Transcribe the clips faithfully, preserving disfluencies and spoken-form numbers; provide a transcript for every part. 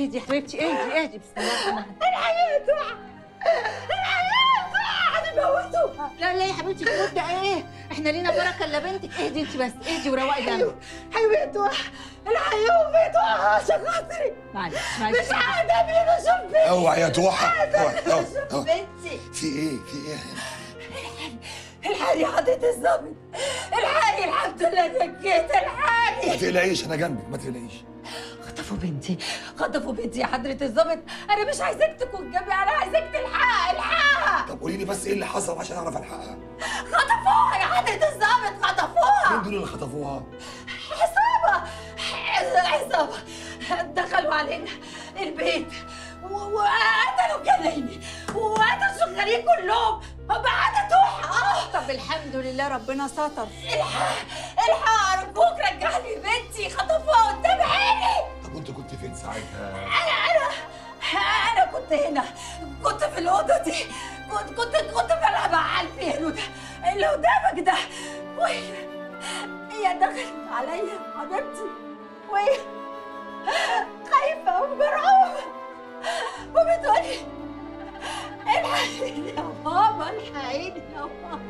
اهدي يا حبيبتي، اهدي اهدي بسم الله الرحمن الرحيم. الحقيقة توحة، الحقيقة توحة هتموتوا. لا لا يا حبيبتي الموت ده ايه؟ احنا لينا بركه الا بنتك. اهدي انت بس، اهدي وروقي دمك. حبيبة توحة، الحقيقة أمي توحة عشان خاطري. معلش معلش مش عايزة قبل ما أشوف بنتي. اوعي يا توحة، اوعي اوعي اوعي. بنتي في ايه؟ في ايه؟ الحقني يا حضرة الظابط، الحقني الحمد لله نجيت، الحقني. ما تقلقيش انا جنبك، ما تقلقيش. خطفوا بنتي، خطفوا بنتي يا حضرة الظابط، أنا مش عايزاك تكون جنبي، أنا عايزاك تلحقها، الحقها. طب قولي لي بس ايه اللي حصل عشان اعرف الحقها؟ خطفوها يا حضرة الظابط، خطفوها. مين دول اللي خطفوها؟ عصابة، عصابة دخلوا علينا البيت وقتلوا جنيني وقتلوا شغالين كلهم ما عدا توحة. اه طب الحمد لله ربنا ستر. الحق الحق أرجوك رجعني بنتي، خطفوها قدام عيني. طب وانت كنت فين ساعتها؟ أنا أنا أنا كنت هنا، كنت في الأوضة دي، كنت كنت كنت بلعب على البيانو ده اللي قدامك ده، وهي هي دخلت عليا حبيبتي وهي خايفة ومرعوبة وبتقولي الحقيني يا ماما، الحقيني يا ماما.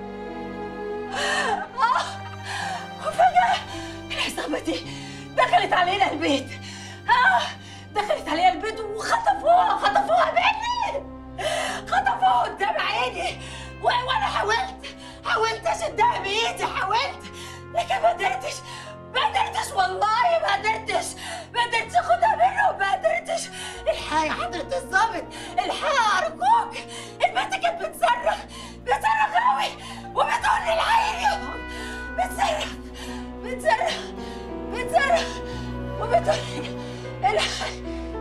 آه وفجأة العصابة دي دخلت علينا البيت، آه دخلت علينا البيت وخطفوها، خطفوها مني، خطفوها قدام عيني، وأنا حاولت حاولت أشدها بإيدي، حاولت لكن ما قدرتش، ما قدرتش والله ما قدرتش، ما قدرتش اخدها منه، ما قدرتش. الحق يا حضرة الظابط، الحق أرجوك، البنت كانت بتصرخ بتصرخ قوي وبتقول لي الحقيني يا ماما، بتصرخ بتصرخ بتصرخ وبتقول لي الحق.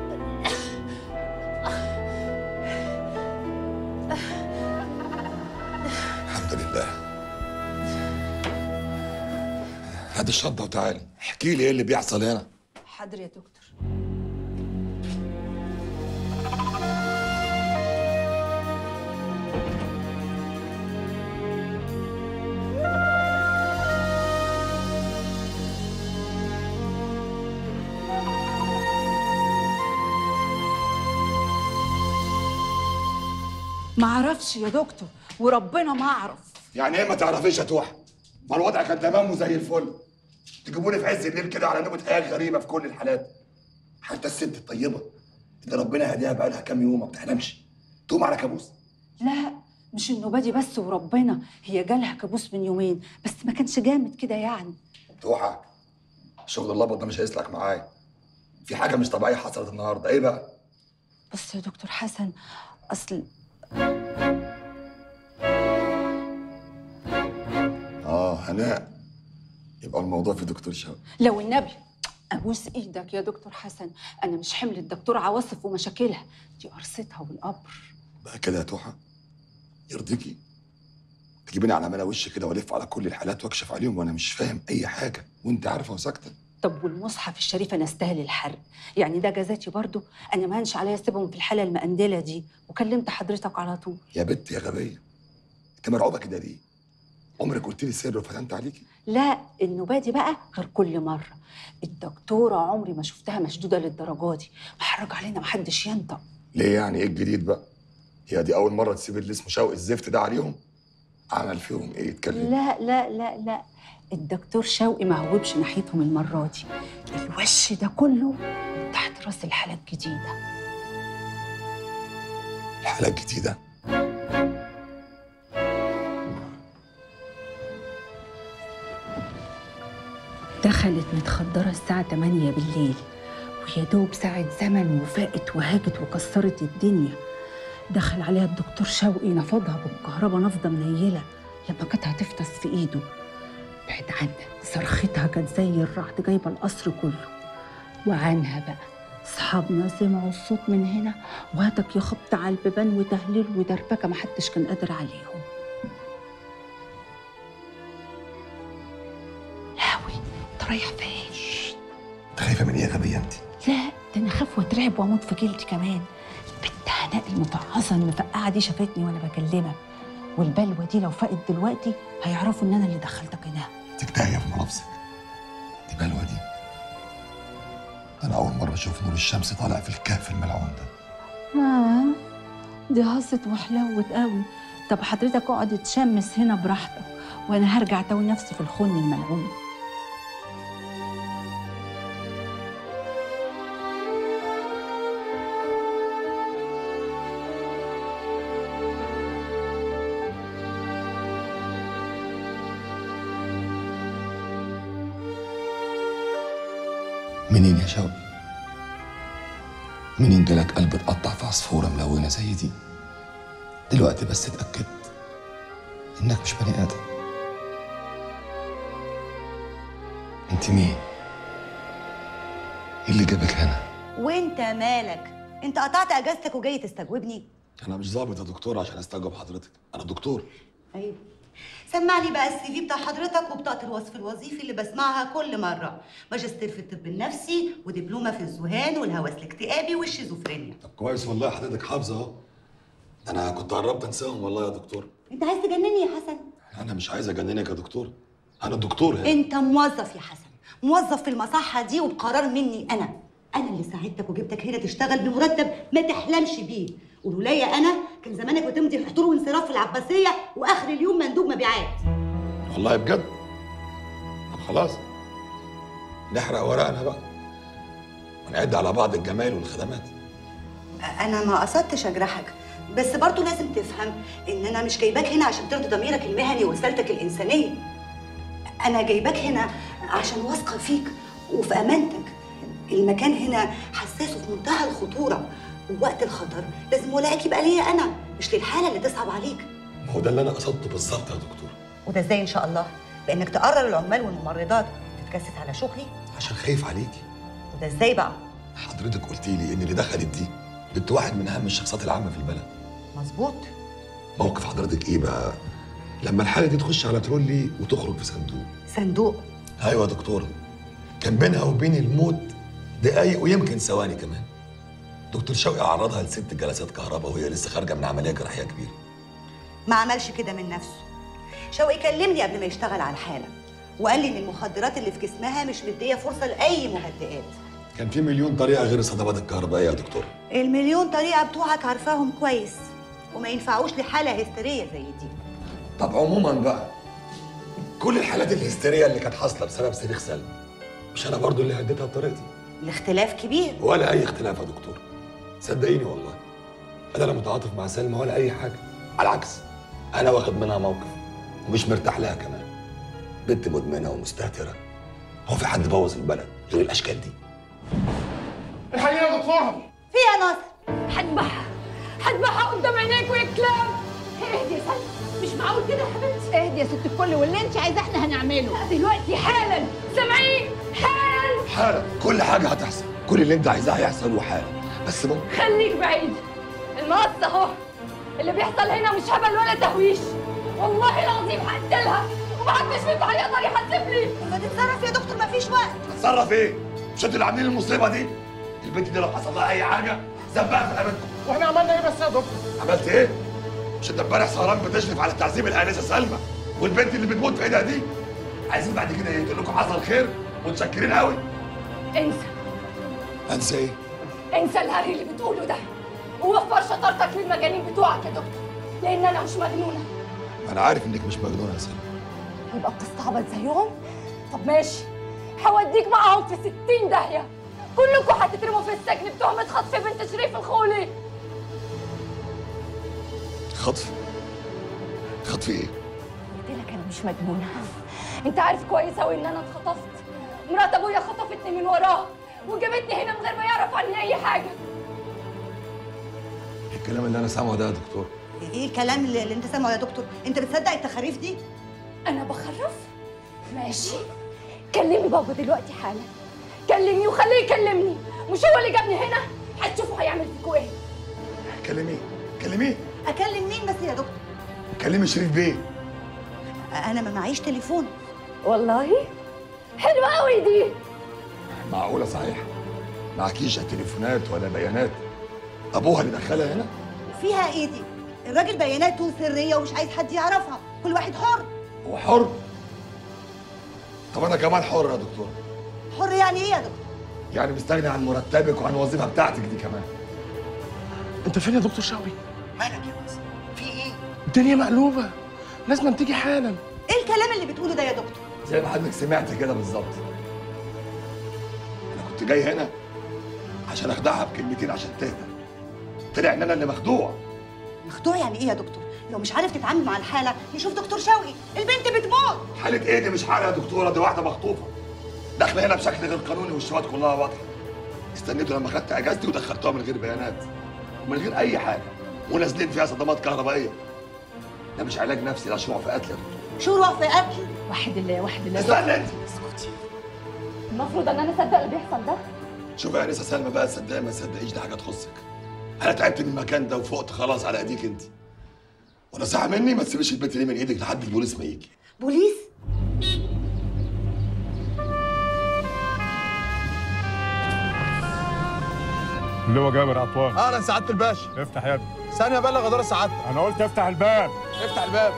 الحمد لله. هات الشنطة وتعالي، احكي لي ايه اللي بيحصل هنا. حاضر يا دكتور. ما اعرفش يا دكتور وربنا ما اعرف. يعني ايه ما تعرفيش يا توحة؟ ما الوضع كان تمام وزي الفل. تجيبوني في عز الليل كده على نوبة عيال غريبة في كل الحالات. حتى الست الطيبة اللي ربنا هديها بقالها كام يوم ما بتحلمش تقوم على كابوس. لا مش النوبة دي بس وربنا، هي جالها كابوس من يومين بس ما كانش جامد كده يعني. توحة شغل اللبط ده مش هيسلك معايا. في حاجة مش طبيعية حصلت النهارده، ايه بقى؟ بص يا دكتور حسن، اصل اه هناء، يبقى الموضوع في دكتور شوقي. لو النبي ابوس ايدك يا دكتور حسن، انا مش حمل الدكتور عواصف ومشاكلها، دي قرصتها والقبر. بقى كده يا توحة يرضيكي تجيبيني على ملا وش كده والف على كل الحالات واكشف عليهم وانا مش فاهم اي حاجه وانت عارفه وساكته؟ طب والمصحف الشريف انا استاهل الحرق، يعني ده جزاتي برضو؟ انا ما هنش عليا اسيبهم في الحاله المقندله دي، وكلمت حضرتك على طول. يا بت يا غبيه، انت مرعوبه كده ليه؟ عمرك قلت لي سر وفتنت عليكي؟ لا النوبه دي بقى غير كل مره، الدكتوره عمري ما شفتها مشدوده للدرجه دي، محرج علينا محدش ينطق. ليه يعني؟ ايه الجديد بقى؟ هي دي اول مره تسيب اللي اسمه شوقي الزفت ده عليهم؟ عمل فيهم ايه؟ يتكلم؟ لا لا لا لا، الدكتور شوقي ما هوبش ناحيتهم المره دي، الوش ده كله تحت راس الحاله الجديده. الحاله الجديده؟ دخلت متخدره الساعه تمانية بالليل، ويا دوب ساعه زمن وفاقت وهاجت وكسرت الدنيا. دخل عليها الدكتور شوقي نفضها بالكهرباء نفضه منيله لما كانت هتفطس في ايده. بعد عنك صرختها كانت زي الرعد جايبه القصر كله. وعنها بقى اصحابنا سمعوا الصوت من هنا وهاتك يا خبط على البيبان وتهليل ودربكه محدش كان قادر عليهم. لاوي انت رايح فين؟ انت خايفه من ايه يا غبيه انت؟ لا ده انا خاف واترعب واموت في جلدي كمان. البت هناء المتعصه المفقعه دي شافتني وانا بكلمك، والبلوه دي لو فقت دلوقتي هيعرفوا ان انا اللي دخلتك هنا. تكتهي في ملابسك دي بلوه دي؟ انا اول مره اشوف نور الشمس طالع في الكهف الملعون ده. آه دي هصت وحلوت قوي. طب حضرتك اقعد تشمس هنا براحتك، وانا هرجع توي نفسي في الخن الملعون. منين يا شوقي؟ منين جالك قلب اتقطع في عصفورة ملونة زي دي؟ دلوقتي بس اتأكدت إنك مش بني آدم. أنت مين؟ إيه اللي جابك هنا؟ وانت مالك؟ انت قطعت اجازتك وجاي تستجوبني؟ أنا مش ظابط يا دكتور عشان أستجوب حضرتك، أنا دكتور. ايوه. سمعني بقى السي في بتاع حضرتك وبطاقة الوصف الوظيفي اللي بسمعها كل مرة، ماجستير في الطب النفسي ودبلومة في الذهان والهوس الاكتئابي والشيزوفرينيا. طب كويس والله حضرتك حافظة أهو. أنا كنت قربت أنساهم والله يا دكتور. انت عايز تجنني يا حسن؟ أنا مش عايز أجننك يا دكتور. أنا الدكتور هنا. انت موظف يا حسن، موظف في المصحة دي وبقرار مني أنا. أنا اللي ساعدتك وجبتك هنا تشتغل بمرتب ما تحلمش بيه، ولولايا أنا كان زمانك بتمضي حضور وانصراف في العباسية وآخر اليوم مندوب مبيعات. والله بجد؟ طب خلاص نحرق ورقنا بقى ونعد على بعض الجمايل والخدمات. أنا ما قصدتش أجرحك، بس برضه لازم تفهم إن أنا مش جايباك هنا عشان ترضي ضميرك المهني ورسالتك الإنسانية. أنا جايباك هنا عشان واثقة فيك وفي أمانتك. المكان هنا حساس وفي منتهى الخطورة، ووقت الخطر لازم ولاءك يبقى ليا أنا مش للحالة اللي تصعب عليك. ما هو ده اللي أنا قصدته بالظبط يا دكتور. وده إزاي إن شاء الله؟ بإنك تقرر العمال والممرضات تتكسس على شغلي؟ عشان خايف عليكي. وده إزاي بقى؟ حضرتك قلتي لي إن اللي دخلت دي بنت واحد من أهم الشخصيات العامة في البلد. مظبوط. موقف حضرتك إيه بقى لما الحالة دي تخش على ترولي وتخرج في صندوق؟ صندوق؟ أيوة يا دكتور، كان بينها وبين الموت دقايق ويمكن ثواني كمان. دكتور شوقي عرضها لست جلسات كهرباء وهي لسه خارجة من عملية جراحية كبيرة. ما عملش كده من نفسه. شوقي كلمني قبل ما يشتغل على الحالة وقال لي إن المخدرات اللي في جسمها مش مدية فرصة لأي مهدئات. كان في مليون طريقة غير الصدمات الكهربائية يا دكتور. المليون طريقة بتوعك عارفاهم كويس وما ينفعوش لحالة هستيرية زي دي. طب عموما بقى كل الحالات الهستيرية اللي كانت حاصلة بسبب صريخ سلمى مش أنا برضو اللي هديتها بطريقتي؟ الاختلاف كبير. ولا أي اختلاف يا دكتور، صدقيني والله أنا لا متعاطف مع سلمى ولا أي حاجة، على العكس أنا واخد منها موقف ومش مرتاح لها كمان. بنت مدمنة ومستهترة، هو في حد بوظ البلد غير الأشكال دي؟ الحقيقة يا دكتور في يا ناصر. هذبحها هذبحها قدام عينيك ويا كلاب. اهدي يا سلمى، مش معقول كده يا حبيبتي. اهدي يا ست الكل، واللي انت عايزاه احنا هنعمله دلوقتي حالا. سامعين؟ حالا حالا كل حاجة هتحصل، كل اللي أنت عايزاه هيحصل وحالا، بس ممكن خليك بعيد. المقص اهو، اللي بيحصل هنا مش هبل ولا تهويش. والله العظيم هقتلها ومحدش فيكم هيقدر يحاسب لي. ما تتصرف يا دكتور، مفيش وقت. هتصرف إيه؟ مش أنتوا اللي عاملين المصيبة دي؟ البنت دي لو حصل لها أي حاجة ذنبها في رقبتكم. واحنا عملنا ايه بس يا دكتور؟ عملت إيه؟ مش أنت امبارح سهران بتشرف على تعذيب الآنسة سلمى والبنت اللي بتموت في إيدها دي؟ عايزين بعد كده إيه؟ تقول لكم حصل خير متشكرين قوي. انسى أنسى إيه؟ انسى الهري اللي بتقوله ده، ووفر شطارتك للمجانين بتوعك يا دكتور، لان انا مش مجنونه. أنا عارف إنك مش مجنونة يا سلمى. يبقى بتستعبط زيهم؟ طب ماشي، هوديك معاهم في ستين داهيه. كلكم هتترموا في السجن بتهمه خطف بنت شريف الخولي. خطف؟ خطف إيه؟ قلت لك انا مش مجنونه. انت عارف كويس قوي ان انا اتخطفت. مرات ابويا خطفتني من وراه وجابتني هنا من غير ما يعرف عني اي حاجه. الكلام اللي أنا سامعه ده يا دكتور؟ ايه الكلام اللي, اللي انت سامعه يا دكتور؟ انت بتصدق التخاريف دي؟ انا بخرف؟ ماشي، كلمي بابا دلوقتي حالا. كلمني وخليه يكلمني، مش هو اللي جابني هنا. هتشوفوا هيعمل فيكوا ايه. كلميه كلميه. اكلم مين بس يا دكتور؟ كلمي شريف بيه. انا ما معيش تليفون. والله حلوه قوي دي. معقولة صحيح؟ معكيش تليفونات ولا بيانات أبوها اللي دخلها هنا؟ فيها ايه دي؟ الراجل بياناته سرية ومش عايز حد يعرفها، كل واحد حر. هو حر؟ طب أنا كمان حر يا دكتور. حر يعني ايه يا دكتور؟ يعني مستغني عن مرتبك وعن الوظيفه بتاعتك دي كمان. انت فين يا دكتور شوقي؟ مالك يا باسم؟ في ايه؟ الدنيا مقلوبه، لازم تيجي حالا. ايه الكلام اللي بتقوله ده يا دكتور؟ زي ما حضرتك سمعت كده بالظبط. انا كنت جاي هنا عشان اخدعها بكلمتين عشان تهدى. طلع ان انا اللي مخدوع. مخدوع يعني ايه يا دكتور؟ لو مش عارف تتعامل مع الحاله نشوف دكتور شوقي، البنت بتموت. حاله ايه دي؟ مش حاله يا دكتوره، دي واحده مخطوفه داخله هنا بشكل غير قانوني والشواهد كلها واضحه. استنيتوا لما خدت اجازتي ودخلتوها من غير بيانات ومن غير اي حاجه ونازلين فيها صدمات كهربائيه. ده مش علاج نفسي، ده شروع في قتل يا دكتور. شروع في قتل؟ وحد الله وحد الله. استنى انت. اسكتي. المفروض ان انا اصدق اللي بيحصل ده؟ شوفي يا انسه سلمى بقى، تصدقي ما تصدقيش دي حاجه تخصك. انا تعبت من المكان ده وفقت خلاص على ايديك انت. ونصيحه مني ما تسيبيش البنت دي من ايدك لحد البوليس ما يجي. بوليس؟ اللي هو جابر عطوان. اهلا سعاده الباشا. افتح يا ابني. ثانيه ابلغ اداره سعادتك. انا قلت افتح الباب. افتح الباب.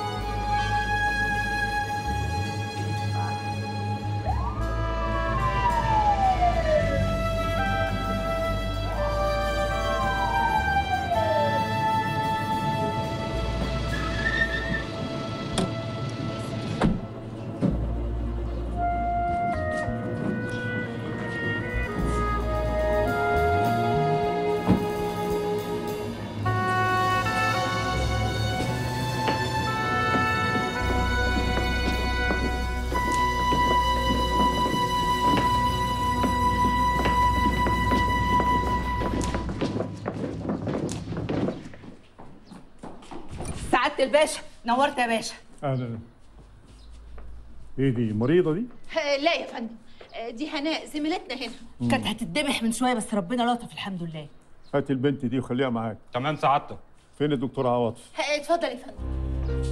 سعادة الباشا، نورت يا باشا. اهلا. ايه دي مريضه دي؟ لا يا فندم، دي هناء زميلتنا هنا. كانت هتتذبح من شويه بس ربنا لطف الحمد لله. هات البنت دي وخليها معاك. تمام سعادتك. فين الدكتور عواطف؟ اتفضل يا فندم.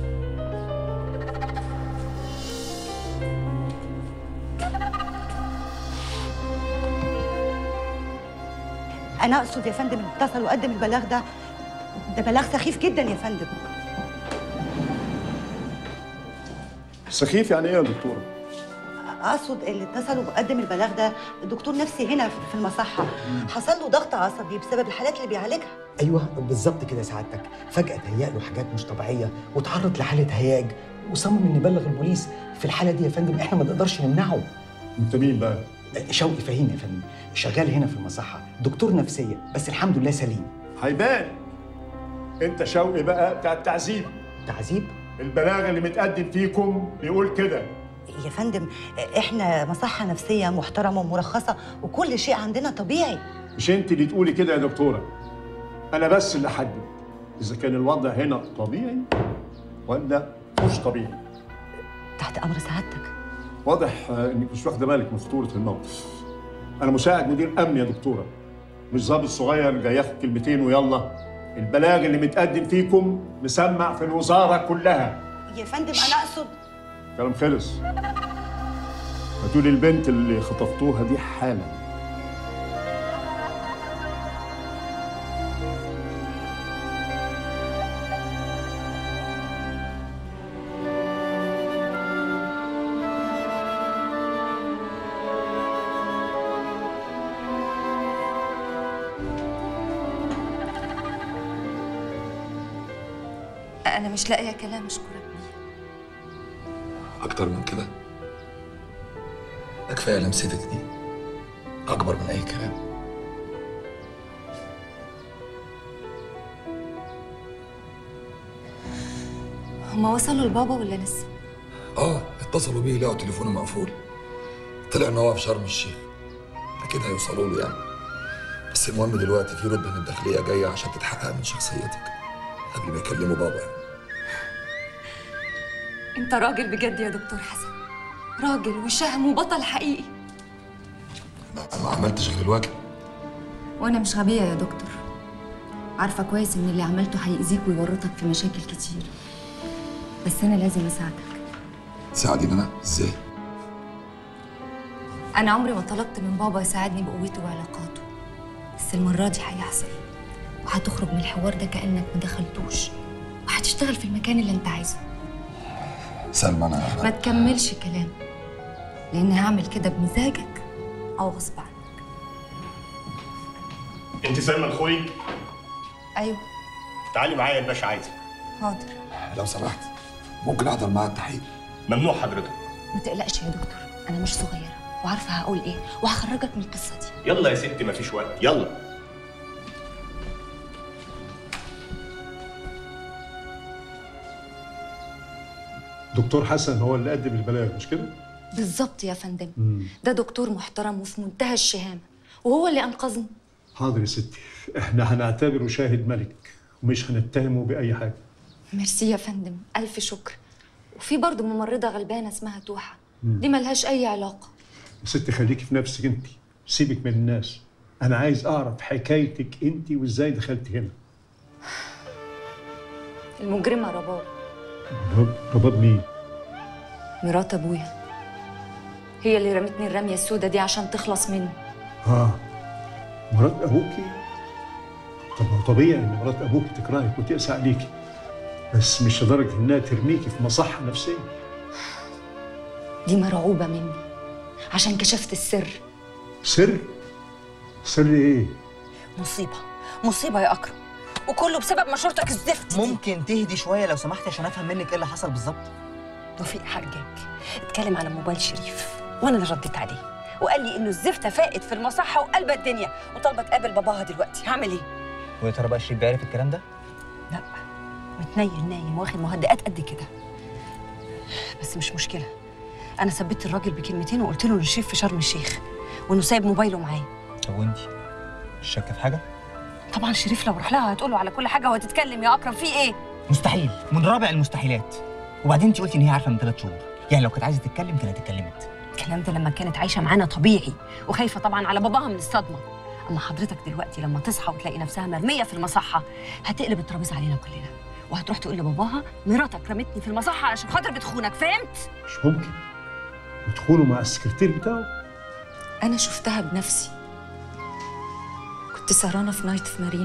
انا اقصد يا فندم اتصل وقدم البلاغ ده، ده بلاغ سخيف جدا يا فندم. سخيف يعني ايه يا دكتوره؟ اقصد اللي اتصل وقدم البلاغ ده دكتور نفسي هنا في المصحه، حصل له ضغط عصبي بسبب الحالات اللي بيعالجها. ايوه بالظبط كده سعادتك، فجاه تهيأ له حاجات مش طبيعيه وتعرض لحاله هياج وصمم ان يبلغ البوليس. في الحاله دي يا فندم احنا ما نقدرش نمنعه. انت مين بقى؟ شوقي فهيم يا فندم، شغال هنا في المصحه، دكتور نفسيه بس الحمد لله سليم. هيبان. انت شوقي بقى بتاع التعذيب. تعذيب؟ البلاغ اللي متقدم فيكم بيقول كده. يا فندم احنا مصحه نفسيه محترمه ومرخصه وكل شيء عندنا طبيعي. مش انت اللي تقولي كده يا دكتوره، انا بس اللي احدد اذا كان الوضع هنا طبيعي ولا مش طبيعي. تحت امر سعادتك. واضح انك مش واخده بالك من خطوره الموقف. انا مساعد مدير امن يا دكتوره، مش ضابط صغير جاي ياخد كلمتين ويلا. البلاغ اللي متقدم فيكم مسمع في الوزاره كلها. يا فندم انا اقصد. كلام خلص. هاتولي البنت اللي خطفتوها دي حالا. أنا مش لاقية كلام أشكرك بيه. اكتر من كده؟ ده كفايه لمستك دي اكبر من اي كلام. هما وصلوا لبابا ولا لسه؟ اه اتصلوا بيه لقوا تليفونه مقفول. طلع ان هو في شرم الشيخ. اكيد هيوصلوا له يعني. بس المهم دلوقتي في رتبه من الداخليه جايه عشان تتحقق من شخصيتك قبل ما يكلموا بابا يعني. أنت راجل بجد يا دكتور حسن، راجل وشهم وبطل حقيقي. انا ما عملتش غير الواجب. وأنا مش غبية يا دكتور، عارفة كويس إن اللي عملته هيأذيك ويورطك في مشاكل كتير، بس أنا لازم أساعدك. تساعديني أنا؟ إزاي؟ أنا عمري ما طلبت من بابا يساعدني بقوته وعلاقاته، بس المرة دي هيحصل، وهتخرج من الحوار ده كأنك ما دخلتوش، وهتشتغل في المكان اللي أنت عايزه. سلمى أنا ما تكملش كلام، لأن هعمل كده بمزاجك أو غصب عنك. انت سلمى اخويك؟ ايوه. تعالي معايا الباشا عايزك. حاضر. لو سمحت ممكن احضر معاها التحقيق؟ ممنوع حضرتك. ما تقلقش يا دكتور، انا مش صغيره وعارفه هقول ايه وهخرجك من القصه دي. يلا يا ستي مفيش وقت، يلا. دكتور حسن هو اللي قدم البلاغ مش كده؟ بالظبط يا فندم. مم. ده دكتور محترم وفي منتهى الشهامه وهو اللي انقذني. حاضر يا ستي، احنا هنعتبره شاهد ملك ومش هنتهمه بأي حاجة. ميرسي يا فندم، ألف شكر. وفي برضه ممرضة غلبانة اسمها توحة، دي ملهاش أي علاقة. يا ستي خليكي في نفسك انت، سيبك من الناس. أنا عايز أعرف حكايتك انت وإزاي دخلت هنا. المجرمة رباب. رباب؟ رباب مين؟ مرات أبويا، هي اللي رمتني الرمية السوداء دي عشان تخلص مني. آه، مرات أبوكي؟ طب هو طبيعي إن مرات أبوكي تكرهك وتقسى عليكي، بس مش لدرجة إنها ترميكي في مصحة نفسية. دي مرعوبة مني عشان كشفت السر. سر؟ سر إيه؟ مصيبة، مصيبة يا أكرم، وكله بسبب مشورتك الزفت. ممكن تهدي شوية لو سمحتي عشان أفهم منك إيه اللي حصل بالظبط؟ توفيق حجاج اتكلم على موبايل شريف وأنا اللي رديت عليه، وقال لي إنه الزفتة فائت في المصحة وقلب الدنيا وطالبة تقابل باباها دلوقتي. هعمل إيه؟ ويا ترى بقى شريف بيعرف الكلام ده؟ لا، متنيل نايم واخد مهدئات قد كده. بس مش مشكلة، أنا ثبت الراجل بكلمتين وقلت له إن شريف في شرم الشيخ وإنه سايب موبايله معاه. طب وأنتي مش شاكة في حاجة؟ طبعا شريف لو راح لها هتقول له على كل حاجة وهتتكلم. يا أكرم في إيه؟ مستحيل، من رابع المستحيلات. وبعدين أنت قلتي إن هي عارفة من ثلاث شهور، يعني لو كانت عايزة تتكلم كانت اتكلمت. الكلام ده لما كانت عايشة معانا طبيعي وخايفة طبعا على باباها من الصدمة. أما حضرتك دلوقتي لما تصحى وتلاقي نفسها مرمية في المصحة هتقلب الترابيزة علينا كلنا وهتروح تقول لباباها مراتك رمتني في المصحة علشان خاطر بتخونك. فهمت؟ مش ممكن يدخلوا مع السكرتير بتاعه. أنا شفتها بنفسي، كنت سهرانة في نايت في مارينا،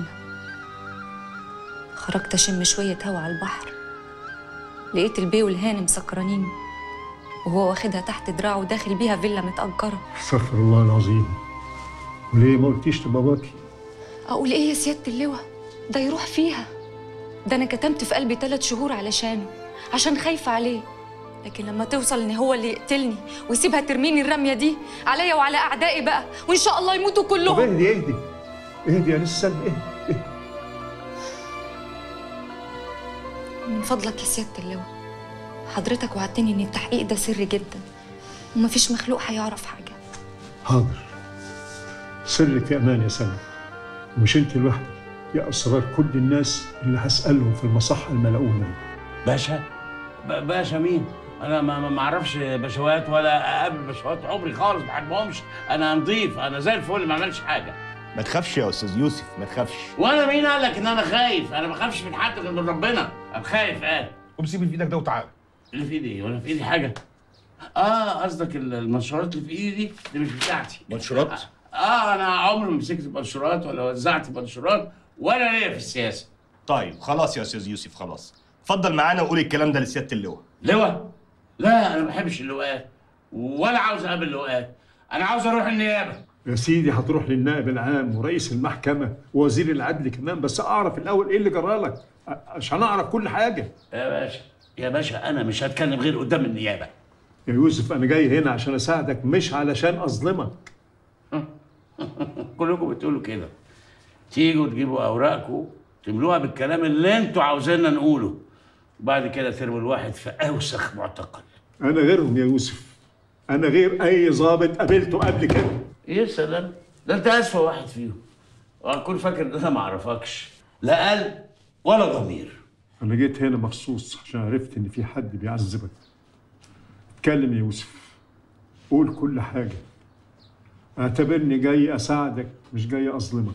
خرجت أشم شوية هوا على البحر، لقيت البي والهانم سكرانين وهو واخدها تحت دراعه وداخل بيها فيلا متأجرة. استغفر الله العظيم. وليه ما قلتيش لباباكي؟ أقول إيه يا سيادة اللواء؟ ده يروح فيها. ده أنا كتمت في قلبي ثلاث شهور علشانه، عشان خايفة عليه. لكن لما توصل إن هو اللي يقتلني ويسيبها ترميني الرمية دي عليا وعلى أعدائي بقى، وإن شاء الله يموتوا كلهم. طب اهدي اهدي اهدي يا لسه اهدي اهدي. من فضلك يا سيادة اللواء، حضرتك وعدتني إن التحقيق ده سري جدا ومفيش مخلوق هيعرف حاجة. حاضر، سرك في امان يا سلمى، ومش انت لوحدك، يا اسرار كل الناس اللي هسالهم في المصحه الملعونه دي. باشا؟ باشا مين؟ انا ما ما اعرفش باشوات ولا اقابل باشوات عمري خالص، ما بحبهمش. انا نظيف، انا زي الفل، ما عملش حاجه. ما تخافش يا استاذ يوسف، ما تخافش. وانا مين قال لك ان انا خايف؟ انا ما بخافش من حد غير من ربنا. انا خايف قال. قوم سيب اللي في ايدك ده وتعال. اللي في ايدي ايه؟ ولا في ايدي حاجه؟ اه قصدك المنشورات اللي في ايدي دي؟ دي مش بتاعتي. منشورات؟ اه انا عمري ما مسكت منشورات ولا وزعت منشورات ولا ليا في السياسه. طيب خلاص يا استاذ يوسف، خلاص. اتفضل معانا وقول الكلام ده لسياده اللواء. لواء؟ لا انا ما بحبش اللواءات ولا عاوز اقابل لواءات، انا عاوز اروح النيابه. يا سيدي هتروح للنائب العام ورئيس المحكمه ووزير العدل كمان، بس اعرف الاول ايه اللي جرالك عشان اعرف كل حاجه. يا باشا يا باشا انا مش هتكلم غير قدام النيابه. يا يوسف انا جاي هنا عشان اساعدك مش علشان اظلمك. كلكم بتقولوا كده، تيجوا تجيبوا اوراقكم تملوها بالكلام اللي انتوا عاوزيننا نقوله، وبعد كده ترموا الواحد في اوسخ معتقل. انا غيرهم يا يوسف، انا غير اي ضابط قابلته قبل كده. يا سلام، ده انت اسوأ واحد فيهم، وهكون فاكر ان انا ما اعرفكش لا قلب ولا ضمير. انا جيت هنا مخصوص عشان عرفت ان في حد بيعذبك. اتكلم يا يوسف، قول كل حاجه، اعتبرني جاي اساعدك مش جاي اظلمك.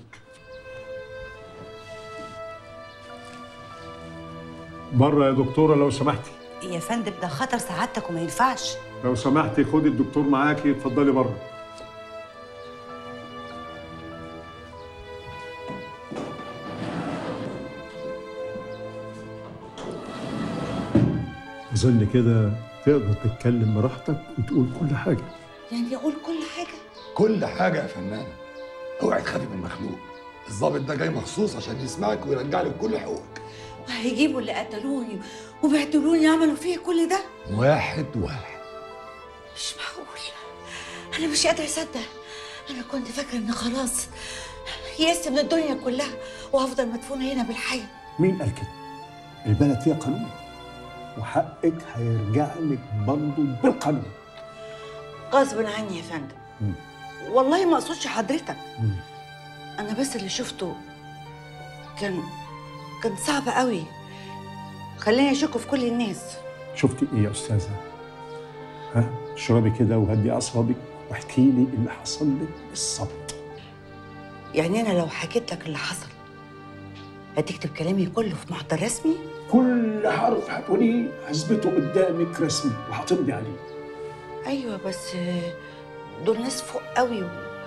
بره يا دكتوره لو سمحتي. يا فندم ده خطر سعادتك وما ينفعش. لو سمحتي خدي الدكتور معاكي، اتفضلي بره. أظن كده تقدر تتكلم براحتك وتقول كل حاجة. يعني أقول كل حاجة؟ كل حاجة يا فنانة، اوعي تخافي من المخلوق. الضابط ده جاي مخصوص عشان يسمعك ويرجع لك كل حقوقك. وهيجيبوا اللي قتلوني وبهدلوني يعملوا فيا كل ده؟ واحد واحد. مش معقول، انا مش قادره اصدق. انا كنت فاكره ان خلاص يئست من الدنيا كلها وهفضل مدفونه هنا بالحياه. مين قال كده؟ البلد فيها قانون وحقك هيرجع لك برضه بالقانون. غصب عني يا فندم. مم. والله ما اقصدش حضرتك. مم. انا بس اللي شفته كان كان صعب قوي، خلاني اشك في كل الناس. شفتي ايه يا استاذه؟ ها؟ اشربي كده وهدي اعصابك واحكي لي اللي حصل لك بالظبط. يعني انا لو حكيت لك اللي حصل هتكتب كلامي كله في محضر رسمي؟ كل حرف هتقوليه هثبته قدامك رسمي وهتمضي عليه. ايوه بس دول ناس فوق قوي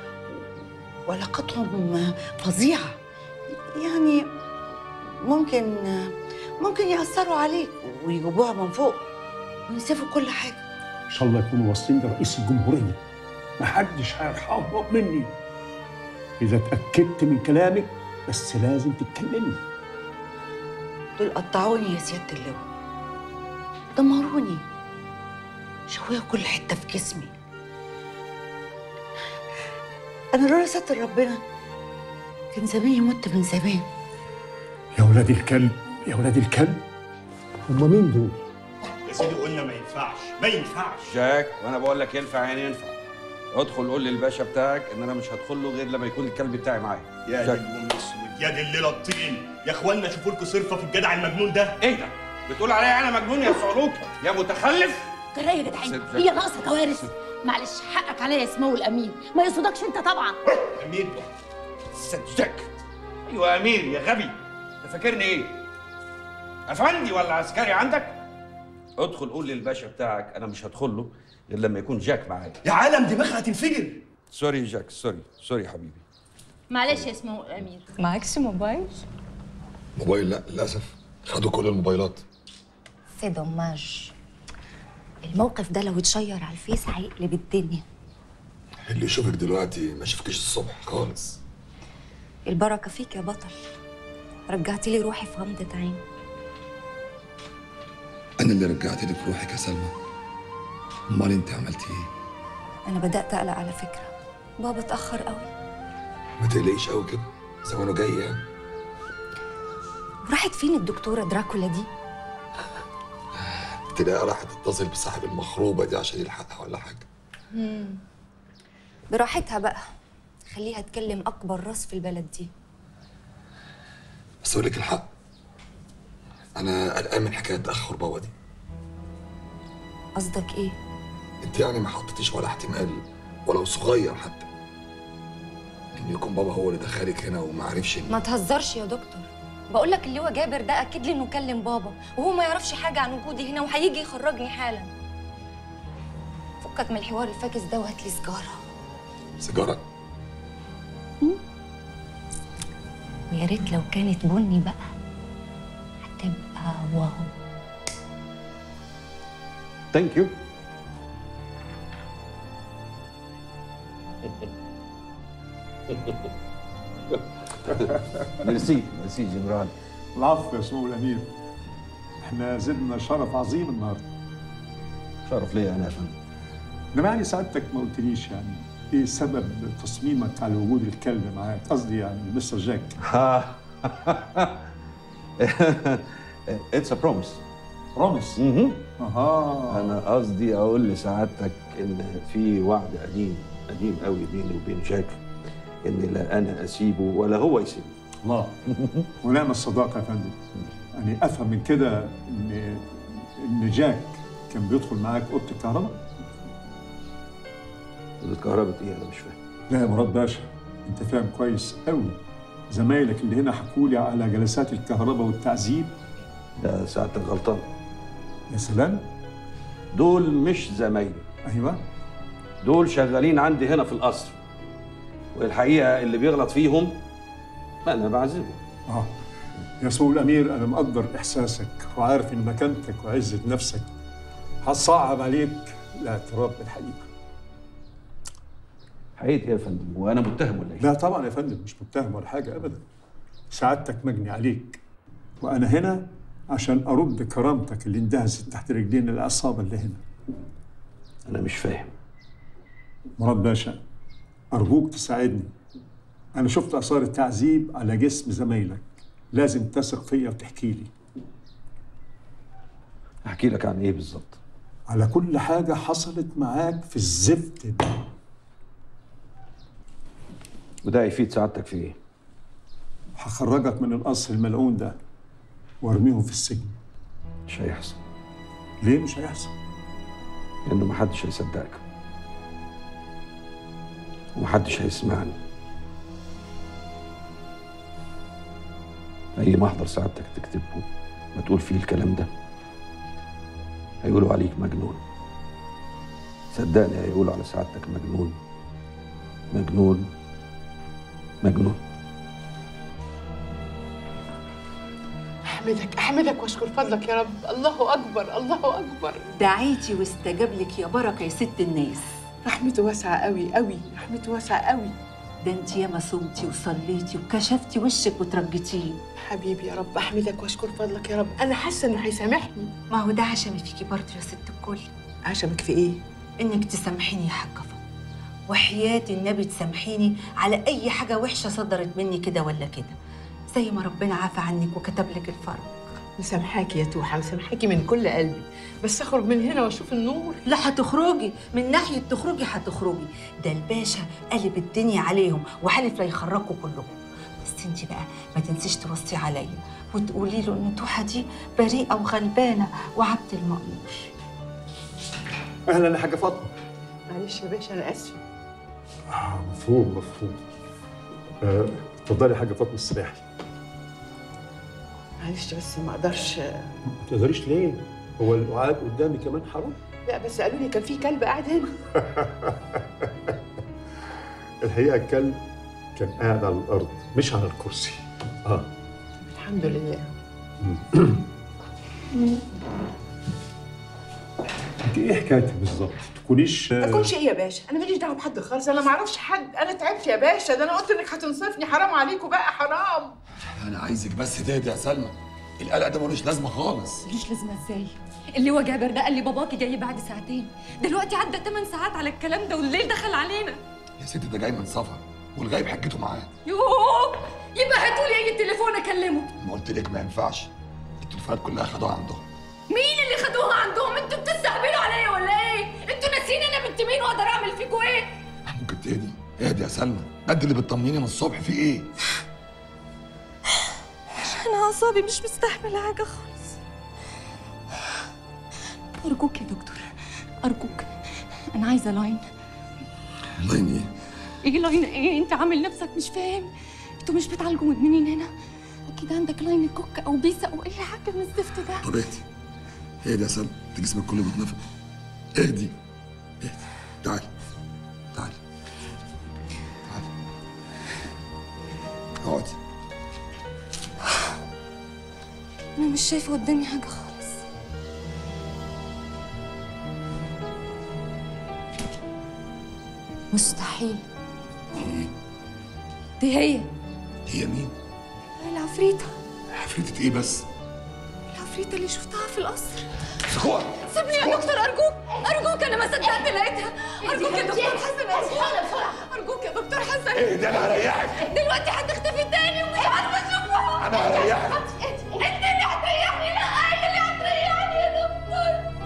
وعلاقتهم فظيعه، يعني ممكن ممكن يأثروا عليك ويجيبوها من فوق وينسفوا كل حاجه. ان شاء الله يكونوا واصلين لرئيس الجمهوريه، محدش هيرحمهم مني. اذا اتاكدت من كلامك بس لازم تتكلمي. دول قطعوني يا سياده اللواء، دمروني، شويه كل حته في جسمي. انا لولا ستر ربنا كان زماني مت من زمان. يا ولاد الكلب يا ولاد الكلب، هما مين دول؟ يا سيدي قلنا ما ينفعش ما ينفعش. جاك وانا بقول لك ينفع يعني ينفع. ادخل قول للباشا بتاعك ان انا مش هدخل له غير لما يكون الكلب بتاعي معايا. يا دي اليوم اسود يا دي الليله الطين، يا اخوانا شوفوا لكم صرفه في الجدع المجنون ده. ايه ده؟ بتقول عليا انا مجنون يا صعلوك يا متخلف؟ جرايه يا جدعان، هي ناقصه كوارث. معلش حقك عليا يا سمو الامين، ما يقصدكش انت طبعا. امير صدقك. ايوه امير يا غبي، انت فاكرني ايه؟ افندي ولا عسكري عندك؟ ادخل قول للباشا بتاعك انا مش هدخل له غير لما يكون جاك معايا. يا عالم دماغها هتنفجر. سوري جاك، سوري سوري يا حبيبي. معلش يا سمو الامير. معكش موبايل؟ موبايل؟ لا للاسف خدوا كل الموبايلات. سي دوماج، الموقف ده لو اتشير على الفيس هيقلب الدنيا. اللي يشوفك دلوقتي ما شافكش الصبح خالص. البركه فيك يا بطل، رجعتي لي روحي في غمضه عين. انا اللي رجعت لك روحك يا سلمى. امال انت عملتي ايه؟ انا بدات اقلق على فكره، بابا اتاخر قوي. ما تقلقيش قوي كده، زمانه جاي يعني. وراحت فين الدكتوره دراكولا دي؟ تلاقيها راحت تتصل بصاحب المخروبه دي عشان يلحقها ولا حاجه. امم براحتها بقى، خليها تكلم اكبر راس في البلد دي. بس اقول لك الحق، انا قلقان من حكايه تاخر بابا دي. قصدك ايه؟ انت يعني ما حطيتيش ولا احتمال ولو صغير حتى ان يكون بابا هو اللي دخلك هنا وما عرفش ما تهزرش يا دكتور، بقول لك اللي هو جابر ده اكد لي انه كلم بابا وهو ما يعرفش حاجه عن وجودي هنا وهيجي يخرجني حالا. فكك من الحوار الفاكس ده وهات لي سيجاره. سيجاره؟ ويا ريت لو كانت بني بقى هتبقى واو. ثانك يو. ميرسي ميرسي جنرال. العفو يا سمو الامير، احنا زدنا شرف عظيم النهارده. شرف ليا انا يا فندم. انما يعني سعادتك ما قلتليش يعني ايه سبب تصميمك على وجود الكلب معاك؟ قصدي يعني مستر جاك. اتس ا بروميس. بروميس؟ اها. انا قصدي اقول لسعادتك ان في وعد قديم قديم قوي بيني وبين جاك ان لا انا اسيبه ولا هو يسيبني. الله. ونعم الصداقه يا فندم. يعني افهم من كده ان ان جاك كان بيدخل معاك اوضه الكهرباء؟ اوضه كهرباء ايه؟ انا مش فاهم. لا يا مراد باشا، انت فاهم كويس قوي. زمايلك اللي هنا حكوا لي على جلسات الكهرباء والتعذيب. لا سعادتك غلطان. يا سلام. دول مش زمايلي. ايوه. دول شغالين عندي هنا في القصر. والحقيقه اللي بيغلط فيهم انا بعذبه. اه يا سمو الامير، انا مقدر احساسك وعارف ان مكانتك وعزه نفسك هتصعب عليك الاعتراف بالحقيقه. حقيقة يا فندم وانا متهم ولا ايه؟ لا طبعا يا فندم مش متهم ولا حاجه ابدا. سعادتك مجني عليك، وانا هنا عشان ارد كرامتك اللي اندهست تحت رجلين العصابه اللي هنا. انا مش فاهم. مراد باشا ارجوك تساعدني، انا شفت اثار التعذيب على جسم زمايلك، لازم تثق فيا وتحكي لي. احكي لك عن ايه بالظبط؟ على كل حاجه حصلت معاك في الزفت ده. وده هيفيد سعادتك في ايه؟ هخرجك من القصر الملعون ده وارميهم في السجن. مش هيحصل. ليه مش هيحصل؟ لانه محدش هيصدقك ومحدش هيسمعني. اي محضر سعادتك تكتبه ما تقول فيه الكلام ده هيقولوا عليك مجنون. صدقني هيقولوا على سعادتك مجنون مجنون مجنون. احمدك احمدك واشكر فضلك يا رب. الله اكبر الله اكبر. دعيتي واستجاب لك يا بركه يا ست الناس. رحمته واسعه قوي قوي، رحمته واسعه قوي. ده انت ياما صمتي وصليتي وكشفتي وشك وترجتيه. حبيبي يا رب احمدك واشكر فضلك يا رب. انا حاسه انه هيسامحني. ما هو ده عشمي فيكي برضه يا ست الكل. عشمك في ايه؟ انك تسامحيني يا حاجه فاطمه، وحياه النبي تسامحيني على اي حاجه وحشه صدرت مني كده ولا كده، زي ما ربنا عافى عنك وكتب لك الفرج. مسامحاكي يا توحه، مسامحاكي من كل قلبي، بس اخرج من هنا واشوف النور. لا هتخرجي، من ناحيه تخرجي هتخرجي، ده الباشا قلب الدنيا عليهم وحلف لا يخرجوا كلهم. بس انت بقى ما تنسيش توصي عليا وتقولي له ان توحه دي بريئه وغلبانه وعبد المأمور. اهلا يا حاجه فاطمه. معلش يا باشا انا اسفه. آه مفهوم مفهوم. آه، اتفضلي يا حاجه فاطمه استريحي. معلش بس ما اقدرش. ما تقدريش ليه؟ هو الوعاد قدامي كمان حرام؟ لا بس قالوا لي كان في كلب قاعد هنا. الحقيقه الكلب كان قاعد على الارض مش على الكرسي. اه الحمد لله. انت ايه حكايتك بالظبط؟ تكونيش ما اكونش ايه يا باشا؟ انا ماليش دعوه بحد خالص، انا ما اعرفش حد، انا تعبت يا باشا، ده انا قلت انك هتنصفني، حرام عليكم بقى حرام. انا عايزك بس تهدي يا سلمى، القلق ده ملوش لازمه خالص. ملوش لازمه ازاي؟ اللي هو جابر ده قال لي باباكي جاي بعد ساعتين، دلوقتي عدى ثمان ساعات على الكلام ده والليل دخل علينا. يا ستي ده جاي من سفر والغايب حجته معاه. يوه يبقى هاتوا لي اي تليفون اكلمه. ما قلت لك ما ينفعش، التليفونات كلها خدوها عندهم. مين اللي خدوها عندهم؟ انتوا بتستهبلوا عليا ولا ايه؟ انتوا ناسيين انا بنت مين واقدر اعمل فيكوا ايه؟ ممكن تهدي؟ اهدي يا سلمى، قد اللي بتطمنيني من الصبح في ايه؟ انا اعصابي مش مستحمله حاجه خالص. ارجوك يا دكتور ارجوك، انا عايزه لاين. لاين ايه؟ ايه لاين ايه؟ انت عامل نفسك مش فاهم. انتوا مش بتعالجوا مدمنين هنا؟ اكيد عندك لاين كوكا او بيسا او اي حاجه من الزفت ده. طب اهدي اهدي يا سلمى، انت جسمك كله بيتنفخ. اهدي اهدي، تعالي تعالي تعالي اقعدي. انا مش شايفه قدامي حاجه خالص. مستحيل. ايه؟ دي هي. هي مين؟ العفريتة. عفريتة ايه بس؟ العفريتة اللي شفتها في القصر. سخوة سيبني يا دكتور أرجوك أرجوك، أنا ما صدقت لقيتها. أرجوك يا دكتور حسن أرجوك يا دكتور حسن. ايه ده؟ انا هريحك. دلوقتي هتختفي تاني ومش عارفة أشوفها. انا هريحك. أنت اللي هتريحني. لا أنت اللي هتريحني يا دكتور.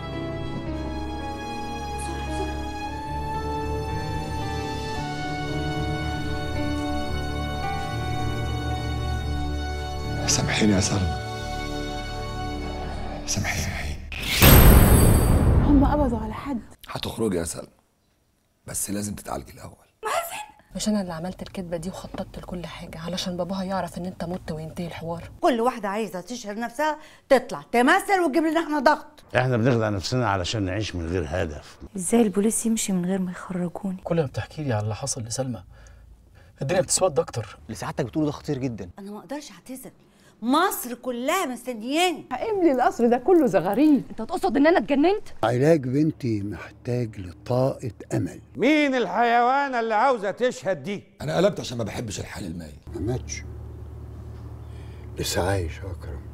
سامحيني يا سلمى، سامحيني. هم قبضوا على حد. هتخرجي يا سلمى، بس لازم تتعالجي الاول. مش انا اللي عملت الكذبه دي وخططت لكل حاجه علشان باباها يعرف ان انت مت وينتهي الحوار. كل واحده عايزه تشهر نفسها تطلع تمثل وتجيب لنا احنا ضغط. احنا بنخدع نفسنا علشان نعيش من غير هدف. ازاي البوليس يمشي من غير ما يخرجوني؟ كل ما بتحكي لي على اللي حصل لسلمى الدنيا بتسود اكتر. اللي سعادتك بتقوله ده خطير جدا. انا ما اقدرش اعتذر، مصر كلها مستنياني. املي القصر ده كله زغاريد. انت تقصد ان انا اتجننت؟ علاج بنتي محتاج لطاقة أمل. مين الحيوانة اللي عاوزة تشهد دي؟ أنا قلبت عشان ما بحبش الحال المايل. ما ماتش، لسه عايش يا أكرم.